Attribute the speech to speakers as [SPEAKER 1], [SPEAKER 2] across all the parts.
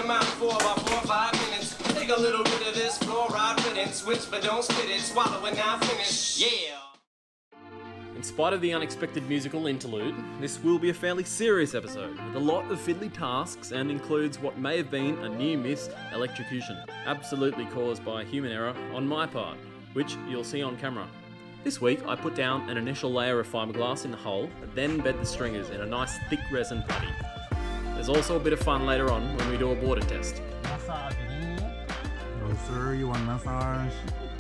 [SPEAKER 1] out for about 4 or 5 minutes. Take a little bit of this fluoride riddance, switch but don't spit it, swallow it now finish. Yeah!
[SPEAKER 2] In spite of the unexpected musical interlude, this will be a fairly serious episode with a lot of fiddly tasks and includes what may have been a near-miss electrocution, absolutely caused by human error on my part, which you'll see on camera. This week I put down an initial layer of fiberglass in the hole, then bed the stringers in a nice thick resin putty. There's also a bit of fun later on when we do a border test.
[SPEAKER 3] Massage. Oh sir, you want massage?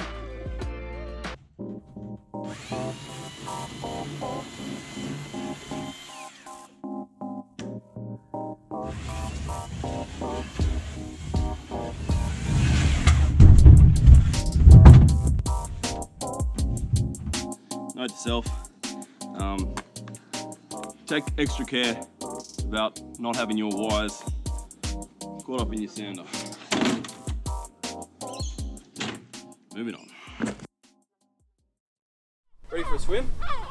[SPEAKER 4] Note to self, take extra care about not having your wires caught up in your sander. Moving on.
[SPEAKER 2] Ready for a swim?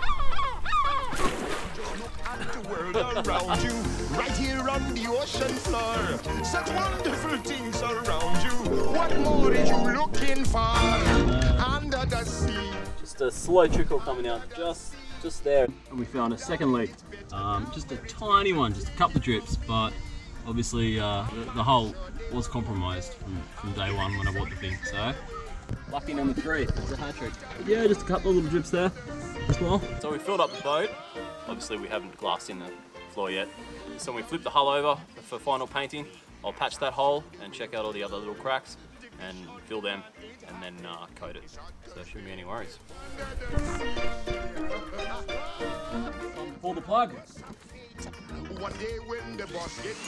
[SPEAKER 5] The world around you, right here on the ocean floor. Such wonderful things around you. What more are you looking for? Under the sea.
[SPEAKER 2] Just a slow trickle coming out just there. And we found a second leak. Just a tiny one, just a couple of drips, but obviously the hull was compromised from day one when I bought the thing. So lucky number 3, it's a hat trick. Yeah, just a couple of little drips there as well. So we filled up the boat. Obviously we haven't glassed in the floor yet. So we flipped the hull over for final painting. I'll patch that hole and check out all the other little cracks and fill them and then coat it. So there shouldn't be any worries. Pull the plug.
[SPEAKER 5] One day when the boss gets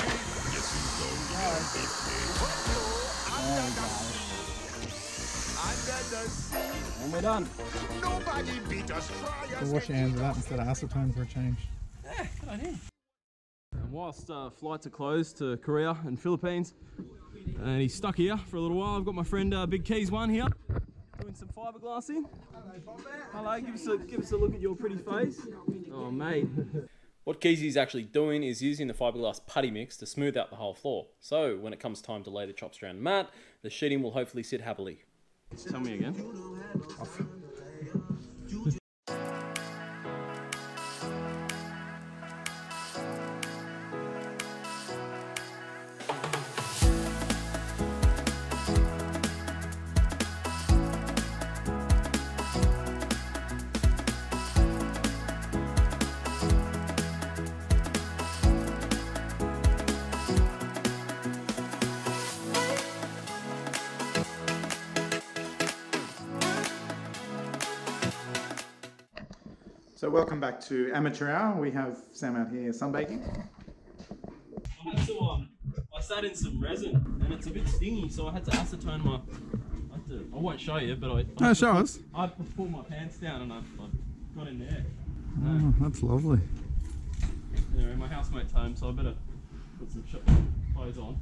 [SPEAKER 2] And we're done.
[SPEAKER 5] nobody beat us.
[SPEAKER 3] So wash your hands with that instead of acetone for a change.
[SPEAKER 2] Yeah, good idea. And whilst flights are closed to Korea and Philippines, and he's stuck here for a little while, I've got my friend Big Keys 1 here, doing some fiberglassing. Hello, give us a look at your pretty face. Oh mate. What Keezy's actually doing is using the fiberglass putty mix to smooth out the whole floor. So when it comes time to lay the chop strand mat, the sheeting will hopefully sit happily. Tell me again.
[SPEAKER 3] So welcome back to Amateur Hour. We have Sam out here sunbaking.
[SPEAKER 2] I sat in some resin and it's a bit stingy, so I had to acetone my. I won't show you, but
[SPEAKER 3] Show us.
[SPEAKER 2] I pulled my pants down and I got in there.
[SPEAKER 3] Oh, that's lovely.
[SPEAKER 2] Anyway, my housemate's home, so I better put some clothes on.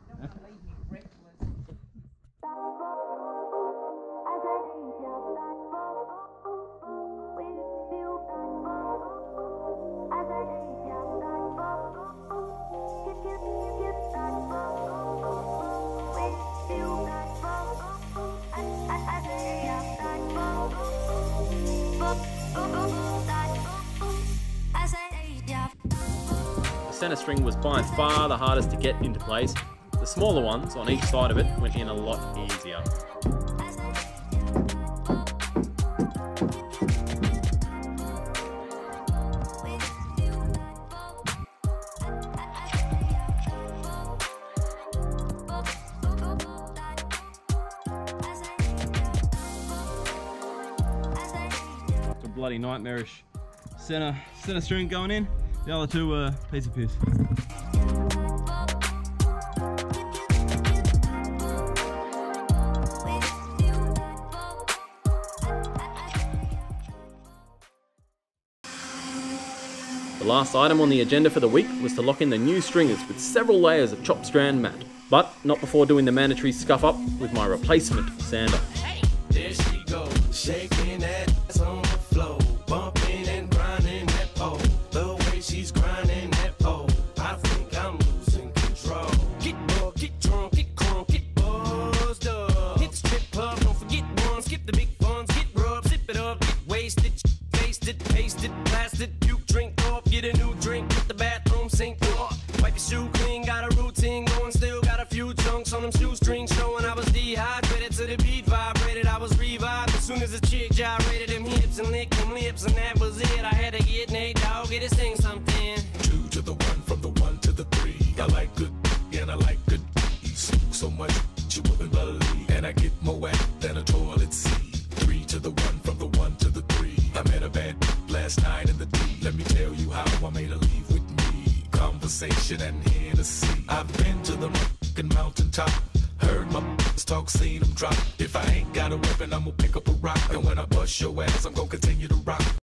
[SPEAKER 2] The centre string was by far the hardest to get into place. The smaller ones on each side of it went in a lot easier. It's a bloody nightmarish centre string going in. The other two were a piece of piss. The last item on the agenda for the week was to lock in the new stringers with several layers of chop strand mat, but not before doing the mandatory scuff up with my replacement sander.
[SPEAKER 1] There she goes, shaking that ass on the floor, bumping and grinding that pole. The way she's grinding that pole, I think I'm losing control. Get more wipe your shoe clean, got a routine going, still got a few chunks on them shoestrings showing I was dehydrated to the beat vibrated. I was revived as soon as the chick gyrated them hips and licked them lips, and that was it. I had to get Nate Dogg, get his thing something.
[SPEAKER 6] 2 to the 1, from the 1 to the 3. I like good and I like good. So much you wouldn't believe, and I get more wet than a toilet seat. 3 to the 1, from the 1 to the 3. I met a bad last night in the D. Let me tell you how I made her leave with me. Conversation and Hennessy. I've been to the fucking mountaintop, heard my talk, seen them drop. If I ain't got a weapon, I'm gonna pick up a rock, and when I bust your ass, I'm gonna continue to rock.